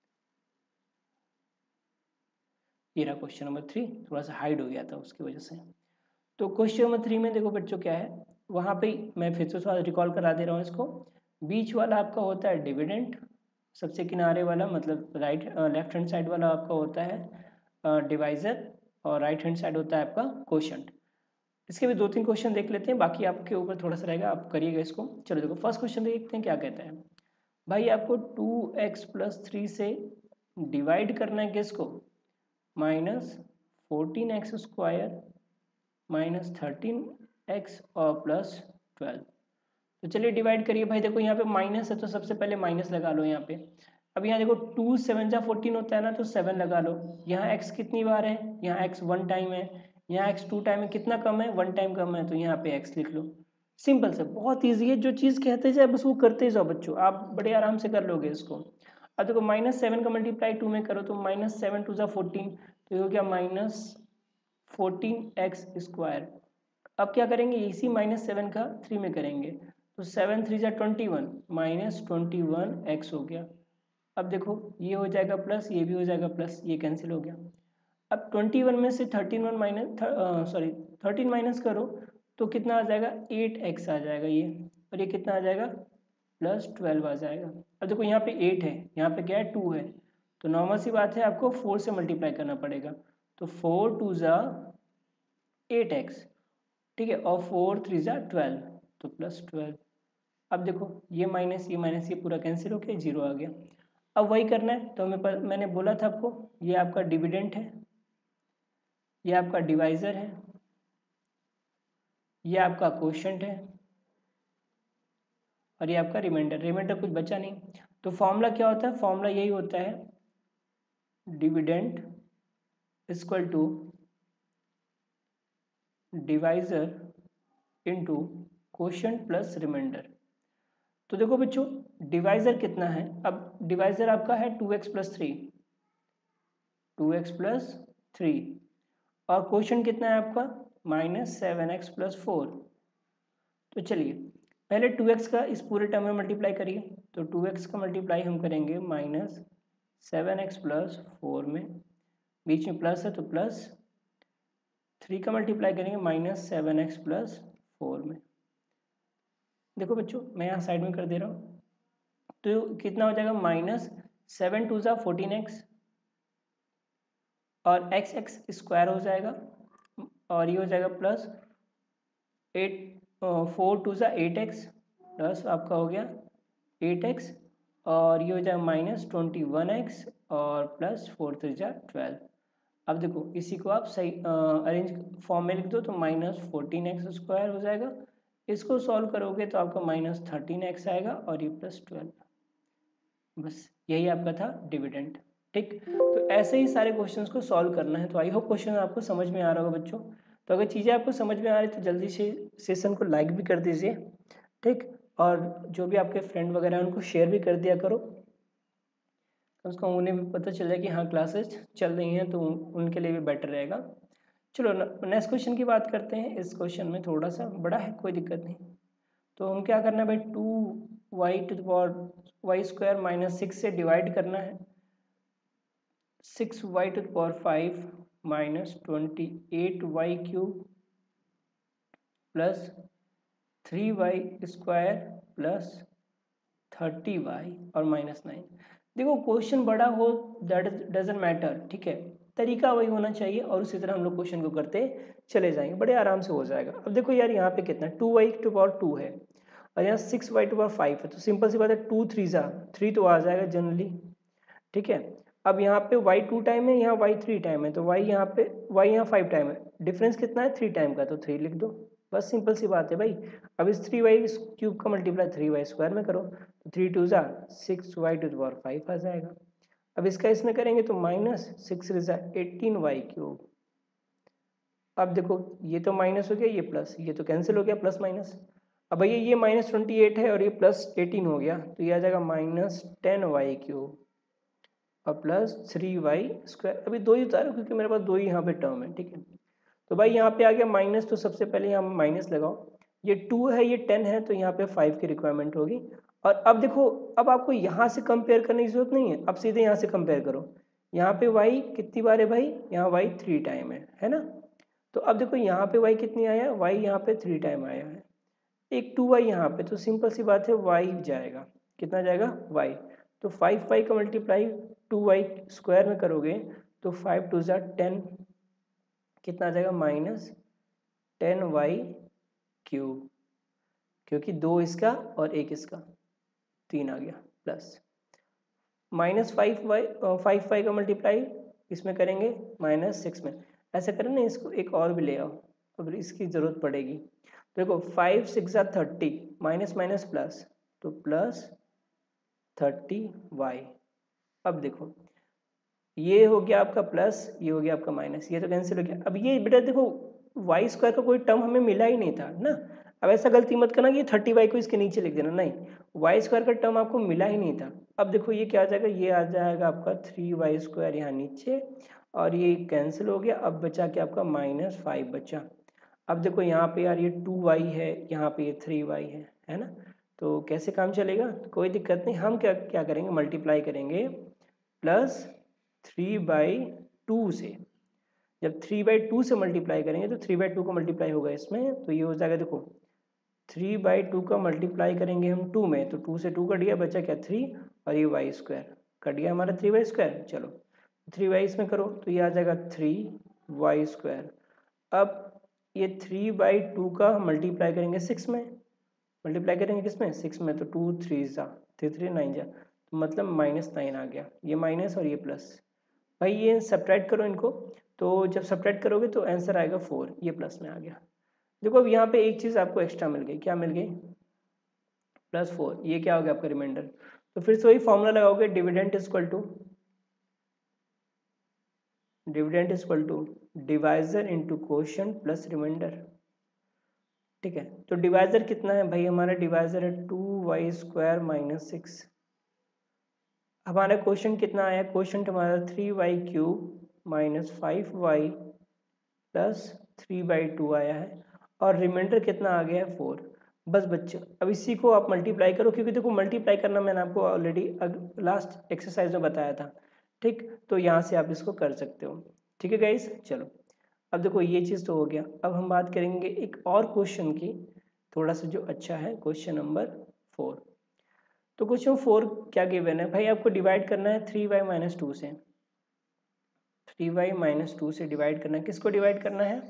ये रहा क्वेश्चन नंबर थ्री, थोड़ा सा हाइड हो गया था उसकी वजह से। तो क्वेश्चन नंबर थ्री में देखो बच्चों क्या है, वहाँ पे मैं फिर से थोड़ा रिकॉल करा दे रहा हूँ इसको। बीच वाला आपका होता है डिविडेंड, सबसे किनारे वाला मतलब राइट लेफ्ट हैंड साइड वाला आपका होता है डिवाइजर, और राइट हैंड साइड होता है आपका क्वोशंट। इसके भी दो तीन क्वेश्चन देख लेते हैं, बाकी आपके ऊपर थोड़ा सा रहेगा, आप करिएगा इसको। चलो देखो फर्स्ट क्वेश्चन देखते हैं क्या कहता है। भाई आपको टू एक्स प्लस थ्री से डिवाइड करना है किसको, minus fourteen x square minus thirteen x और प्लस ट्वेल्व। तो चलिए डिवाइड करिए। भाई देखो यहाँ पे माइनस है तो सबसे पहले माइनस लगा लो यहाँ पे। अब यहाँ देखो टू सेवन जा फोर्टीन होता है ना, तो सेवन लगा लो। यहाँ एक्स कितनी बार है, यहाँ एक्स वन टाइम है, यहाँ एक्स टू टाइम है, कितना कम है, वन टाइम कम है, तो यहाँ पे एक्स लिख लो। सिंपल से, बहुत ईजी है, जो चीज़ कहते जाए बस वो करते जाओ बच्चों, आप बड़े आराम से कर लोगे इसको। अब देखो माइनस सेवन का मल्टीप्लाई टू में करो, तो माइनस सेवन टू जा फोर्टीन, तो ये हो गया माइनस फोर्टीन एक्स स्क्वायर। अब क्या करेंगे, इसी माइनस सेवन का थ्री में करेंगे, तो सेवन थ्री जा twenty one, minus twenty one x हो गया। अब देखो ये हो जाएगा प्लस, ये भी हो जाएगा प्लस, ये कैंसिल हो गया। अब ट्वेंटी वन में से thirteen one minus sorry thirteen minus करो तो कितना आ जाएगा, एट एक्स आ जाएगा ये, और ये कितना आ जाएगा, प्लस ट्वेल्व आ जाएगा। अब देखो यहाँ पे एट है, यहाँ पे क्या है, टू है, तो नॉर्मल सी बात है आपको फोर से मल्टीप्लाई करना पड़ेगा, तो फोर टू ज़ा एट एक्स, ठीक है, और फोर थ्री ज़ा ट्वेल्व, तो प्लस ट्वेल्व। अब देखो ये माइनस ये माइनस ये पूरा कैंसिल होके जीरो आ गया। अब वही करना है, तो हमें पर, मैंने बोला था आपको ये आपका डिविडेंट है, ये आपका डिवाइज़र है, ये आपका क्वोशंट है और ये आपका रिमाइंडर। रिमाइंडर कुछ बचा नहीं, तो फॉर्मूला क्या होता है? फॉर्मूला यही होता है, dividend equal to divisor into quotient plus remainder. तो देखो बच्चों, डिवाइज़र कितना है? अब डिवाइज़र आपका है two x plus three, two x plus three, और क्वोशंट कितना है आपका? Minus seven x plus four. तो चलिए पहले टू एक्स का इस पूरे टर्म में मल्टीप्लाई करिए, तो टू एक्स का मल्टीप्लाई हम करेंगे minus seven x plus four में, बीच में प्लस है तो प्लस, थ्री का मल्टीप्लाई करेंगे minus seven x plus four में। देखो बच्चों मैं यहाँ साइड में कर दे रहा हूँ, तो कितना हो जाएगा? माइनस सेवन टू ज़ा फोर्टीन एक्स और एक्स एक्स स्क्वायर हो जाएगा, और ये हो जाएगा प्लस एट, फोर टू ज़ा एट एक्स प्लस आपका हो गया एट एक्स, और ये हो जाएगा माइनस ट्वेंटी वन एक्स और प्लस फोर थ्री ज़ा ट्वेल्व। अब देखो इसी को आप सही अरेंज फॉर्म में लिख दो, तो माइनस फोर्टीन एक्स स्क्वायर हो जाएगा। इसको सॉल्व करोगे तो आपका माइनस थर्टीन एक्स आएगा और ये प्लस ट्वेल्व। बस यही आपका था डिविडेंड। ठीक, तो ऐसे ही सारे क्वेश्चंस को सॉल्व करना है। तो आई होप क्वेश्चन आपको समझ में आ रहा होगा बच्चों। तो अगर चीज़ें आपको समझ में आ रही तो जल्दी से सेशन को लाइक भी कर दीजिए, ठीक, और जो भी आपके फ्रेंड वगैरह हैं उनको शेयर भी कर दिया करो, उसको उन्हें भी पता चल जाए कि हाँ क्लासेस चल रही हैं, तो उनके लिए भी बेटर रहेगा। चलो नेक्स्ट क्वेश्चन की बात करते हैं। इस क्वेश्चन में थोड़ा सा बड़ा है, कोई दिक्कत नहीं। तो हम क्या करना है भाई, two y to the power y square minus six से डिवाइड करना है six y to the power five minus twenty eight y cube plus three y square plus thirty y और माइनस नाइन। देखो क्वेश्चन बड़ा हो दैट डजेंट मैटर, ठीक है, तरीका वही होना चाहिए और उसी तरह हम लोग क्वेश्चन को करते चले जाएंगे, बड़े आराम से हो जाएगा। अब देखो यार यहाँ पे कितना, two y two power two है और यहाँ six y two power five है, तो सिंपल सी बात है, टू थ्री ज़ा थ्री तो आ जाएगा जनरली, ठीक है। अब यहाँ पे y टू टाइम है, यहाँ y थ्री टाइम है, तो y यहाँ पे y यहाँ फाइव टाइम है, डिफरेंस कितना है? थ्री टाइम का, तो थ्री लिख दो, बस सिंपल सी बात है भाई। अब इस थ्री वाई क्यूब का मल्टीप्लाई थ्री वाई स्क्वायर में करो, तो थ्री टू ज़ा six y to the power five आ जाएगा। अब इसका इसमें करेंगे तो माइनस सिक्स ज़ा एटीन वाई क्यूब। अब देखो ये तो माइनस हो गया, ये प्लस, ये तो कैंसिल हो गया प्लस माइनस। अब भैया ये माइनस ट्वेंटी एट है और ये प्लस एटीन हो गया, तो ये आ जाएगा माइनस टेन वाई क्यूब और प्लस थ्री वाई स्क्वायर। अभी दो ही उतारो क्योंकि मेरे पास दो ही यहाँ पे टर्म है, ठीक है। तो भाई यहाँ पे आ गया माइनस, तो सबसे पहले यहाँ माइनस लगाओ, ये टू है ये टेन है, तो यहाँ पे फाइव की रिक्वायरमेंट होगी। और अब देखो, अब आपको यहाँ से कंपेयर करने की जरूरत नहीं है, अब सीधे यहाँ से कंपेयर करो। यहाँ पे y कितनी बार है भाई? यहाँ y थ्री टाइम है है ना। तो अब देखो यहाँ पे y कितनी आया है? y यहाँ पे थ्री टाइम आया है, एक टू वाई यहाँ पे, तो सिंपल सी बात है y जाएगा, कितना जाएगा? y। तो फाइव वाई का मल्टीप्लाई टू वाई स्क्वायर में करोगे तो फाइव टू ज़ा टेन, कितना आ जाएगा? माइनस टेन वाई क्यूब, क्योंकि दो इसका और एक इसका, तीन आ गया, plus minus five y five y का मल्टीप्लाई इसमें करेंगे माइनस सिक्स में। ऐसा करें ना, इसको एक और भी ले आओ, अब इसकी ज़रूरत पड़ेगी। देखो फाइव सिक्स ज़ा थर्टी, माइनस माइनस प्लस, तो प्लस थर्टी वाई। अब देखो ये हो गया आपका प्लस, ये हो गया आपका माइनस, ये तो कैंसिल हो गया। अब ये बेटा देखो वाई स्क्वायर का कोई टर्म हमें मिला ही नहीं था ना। अब ऐसा गलती मत करना कि थर्टी वाई को इसके नीचे लिख देना, नहीं, वाई स्क्वायर का टर्म आपको मिला ही नहीं था। अब देखो ये क्या आ जाएगा, ये आ जाएगा आपका थ्री वाई स्क्वायर यहाँ नीचे, और ये कैंसिल हो गया। अब बचा क्या आपका? माइनस फाइव बचा। अब देखो यहाँ पे यार ये टू वाई है, यहाँ पे ये थ्री वाई है है ना, तो कैसे काम चलेगा? कोई दिक्कत नहीं, हम क्या क्या करेंगे, मल्टीप्लाई करेंगे प्लस थ्री बाई टू से। जब थ्री बाई टू से मल्टीप्लाई करेंगे तो थ्री बाई टू का मल्टीप्लाई होगा इसमें, तो ये हो जाएगा, देखो थ्री बाई टू का मल्टीप्लाई करेंगे हम टू में, तो टू से टू कट गया, बचा क्या? थ्री, और ये वाई स्क्वायर कट गया हमारा थ्री वाई स्क्वायर। चलो थ्री वाई इसमें करो तो ये आ जाएगा थ्री वाई स्क्वायर। अब ये थ्री बाई टू का मल्टीप्लाई करेंगे सिक्स में, मल्टीप्लाई करेंगे किसमें? सिक्स में, तो टू थ्री ज़ा थ्री थ्री नाइन जा, तो मतलब माइनस नाइन आ गया, ये माइनस और ये प्लस। भाई ये सब्ट्रैक्ट करो इनको, तो जब सब्ट्रैक्ट करोगे तो आंसर आएगा फोर, ये प्लस में आ गया। देखो अब यहाँ पे एक चीज़ आपको एक्स्ट्रा मिल गई, क्या मिल गई? प्लस फोर, ये क्या हो गया आपका रिमाइंडर। तो फिर से वही फॉर्मूला लगाओगे, dividend is equal to dividend is equal to divisor into quotient plus remainder. ठीक है, तो डिवाइजर कितना है भाई? हमारा डिवाइजर है two y square minus six. हमारा क्वेश्चन कितना आया? क्वेश्चन हमारा three y cube minus five y plus three by two आया है, और रिमाइंडर कितना आ गया है? फोर। बस बच्चे अब इसी को आप मल्टीप्लाई करो, क्योंकि देखो मल्टीप्लाई करना मैंने आपको ऑलरेडी लास्ट एक्सरसाइज में बताया था। ठीक, तो यहाँ से आप इसको कर सकते हो। ठीक है गाइस, चलो अब देखो ये चीज़ तो हो गया। अब हम बात करेंगे एक और क्वेश्चन की, थोड़ा सा जो अच्छा है, क्वेश्चन नंबर फोर। तो क्वेश्चन फोर क्या गिवन है भाई? आपको डिवाइड करना है थ्री वाई माइनस टू से। थ्री वाई माइनस टू से डिवाइड करना है, किसको डिवाइड करना है?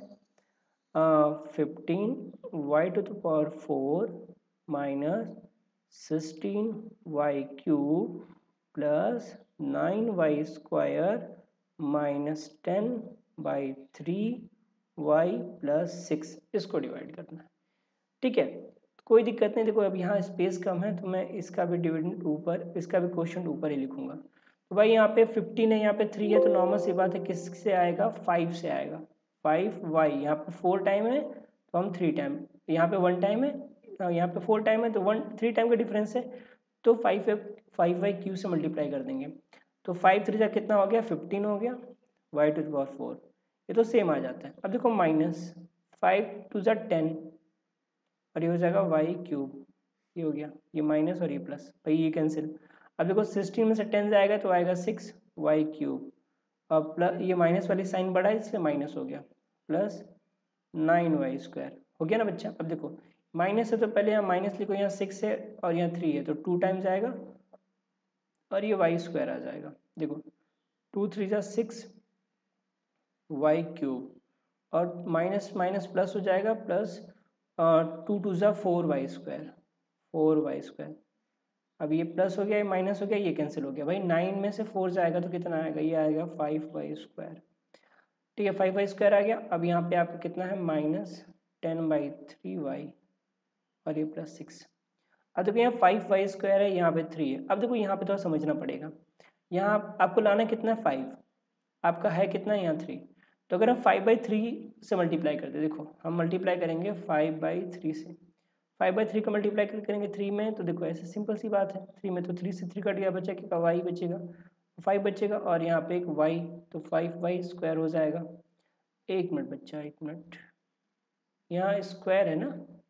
Fifteen y to the power four minus sixteen y cube plus nine y square minus ten by three y plus six, इसको डिवाइड करना है। ठीक है, कोई दिक्कत नहीं। देखो अब यहाँ स्पेस कम है तो मैं इसका भी डिविडेंड ऊपर, इसका भी क्वेश्चन ऊपर ही लिखूंगा। तो भाई यहाँ पे फिफ्टीन है, यहाँ पे थ्री है, तो नॉर्मल सी बात है किससे आएगा? फाइव से आएगा। फाइव वाई, यहाँ पे फोर टाइम है तो हम थ्री टाइम, यहाँ पे वन टाइम है, यहाँ पे फोर टाइम है तो वन थ्री टाइम का डिफरेंस है, तो फाइव फाइव वाई क्यू से मल्टीप्लाई कर देंगे। तो फाइव थ्री जा कितना हो गया? फिफ्टीन हो गया, y to the power four, ये तो सेम आ जाता है। अब देखो माइनस फाइव टू जा टेन, और ये हो जाएगा वाई क्यूब, ये हो गया, ये माइनस और ये प्लस, भाई ये कैंसिल। अब देखो सिक्सटीन में से टेन जाएगा तो आएगा सिक्स वाई क्यूब, और प्लस ये माइनस वाली साइन बढ़ा है इसलिए माइनस हो गया, प्लस नाइन वाई स्क्वायर हो गया ना बच्चा। अब देखो माइनस है तो पहले यहाँ माइनस लिखो, यहाँ सिक्स है और यहाँ थ्री है तो टू टाइम्स आएगा, और ये वाई स्क्वायर आ जाएगा। देखो टू थ्री जा सिक्स वाई क्यूब, और माइनस माइनस प्लस हो जाएगा, प्लस टू टू ज़ा four y square, four y square. अब ये प्लस हो गया, ये माइनस हो गया, ये कैंसिल हो गया। भाई नाइन में से फोर जाएगा तो कितना आएगा? ये आएगा फाइव वाई स्क्वायर। ठीक है, फाइव वाई स्क्वायर आ गया। अब यहाँ पे आपका कितना है? Minus ten by three y, और ये प्लस सिक्स। अब देखो यहाँ फाइव वाई स्क्वायर है, यहाँ पे थ्री है। अब देखो यहाँ पे थोड़ा समझना पड़ेगा, यहाँ आपको लाना कितना है? फाइव, आपका है कितना? यहाँ थ्री। तो अगर हम फाइव बाई थ्री से मल्टीप्लाई करते, देखो हम मल्टीप्लाई करेंगे फाइव बाई थ्री से, फाइव बाई थ्री का मल्टीप्लाई करेंगे थ्री में, तो देखो ऐसे सिंपल सी बात है, थ्री में तो थ्री से थ्री कट गया, बचा क्या? वाई बचेगा, फाइव बचेगा, और यहाँ पे एक वाई, तो फाइव वाई स्क्वायर हो जाएगा। एक मिनट बच्चा, एक मिनट, यहाँ स्क्वायर है ना,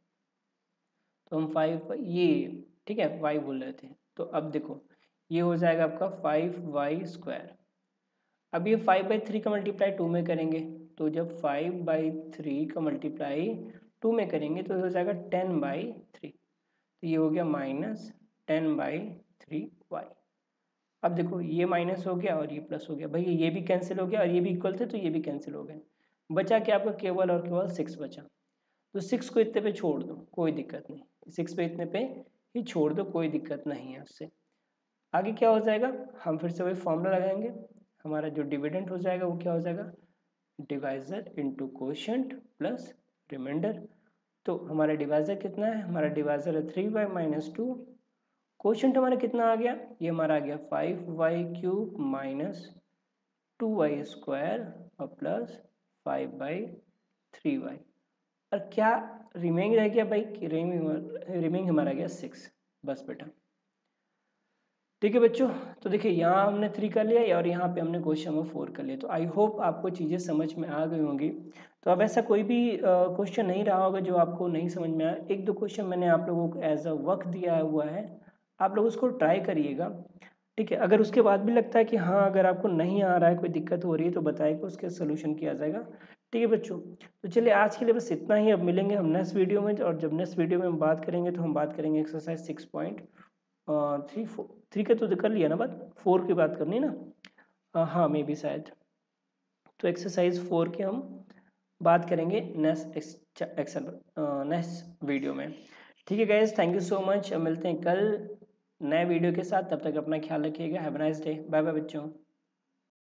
तो हम फाइव ये, ठीक है वाई बोल रहे थे, तो अब देखो ये हो जाएगा आपका फाइव वाई स्क्वायर। अब ये फाइव बाई थ्री का मल्टीप्लाई टू में करेंगे, तो जब फाइव बाई थ्री का मल्टीप्लाई टू में करेंगे तो ये हो जाएगा टेन बाई थ्री, तो ये हो गया minus ten by three y. अब देखो ये माइनस हो गया और ये प्लस हो गया, भाई ये भी कैंसिल हो गया, और ये भी इक्वल थे तो ये भी कैंसिल हो गए। बचा क्या आपका? केवल और केवल सिक्स बचा। तो सिक्स को इतने पे छोड़ दो, कोई दिक्कत नहीं, सिक्स पे इतने पे ही छोड़ दो, कोई दिक्कत नहीं है उससे। आगे क्या हो जाएगा? हम फिर से वही फॉर्मूला लगाएंगे, हमारा जो डिविडेंड हो जाएगा वो क्या हो जाएगा? Divisor into quotient plus remainder. तो हमारा डिवाइजर कितना है? हमारा डिवाइजर है three y minus two, quotient हमारा कितना आ गया? ये हमारा आ गया five y cube minus two y square और plus five by three y, और क्या रिमेंग रह गया भाई? रिमेंग हमारा गया सिक्स। बस बेटा, ठीक है बच्चों, तो देखिए यहाँ हमने थ्री कर लिया और यहाँ पे हमने क्वेश्चन नंबर फोर कर लिया। तो आई होप आपको चीज़ें समझ में आ गई होंगी। तो अब ऐसा कोई भी क्वेश्चन नहीं रहा होगा जो आपको नहीं समझ में आया। एक दो क्वेश्चन मैंने आप लोगों को एज अ वर्क दिया हुआ है, आप लोग उसको ट्राई करिएगा। ठीक है, अगर उसके बाद भी लगता है कि हाँ अगर आपको नहीं आ रहा है, कोई दिक्कत हो रही है, तो बताइएगा, उसके सोल्यूशन किया जाएगा। ठीक है बच्चों, तो चलिए आज के लिए बस इतना ही। अब मिलेंगे हम नेक्स्ट वीडियो में, और जब नेक्स्ट वीडियो में हम बात करेंगे तो हम बात करेंगे exercise six point three four three का तो कर लिया ना, बात फोर की बात करनी ना, आ, हाँ मे भी शायद। तो एक्सरसाइज फोर की हम बात करेंगे नेक्स्ट एक्सल नेक्स्ट वीडियो में। ठीक है guys, thank you so much. मिलते हैं कल नए वीडियो के साथ, तब तक अपना ख्याल रखिएगा। Have a nice day, bye bye बच्चों।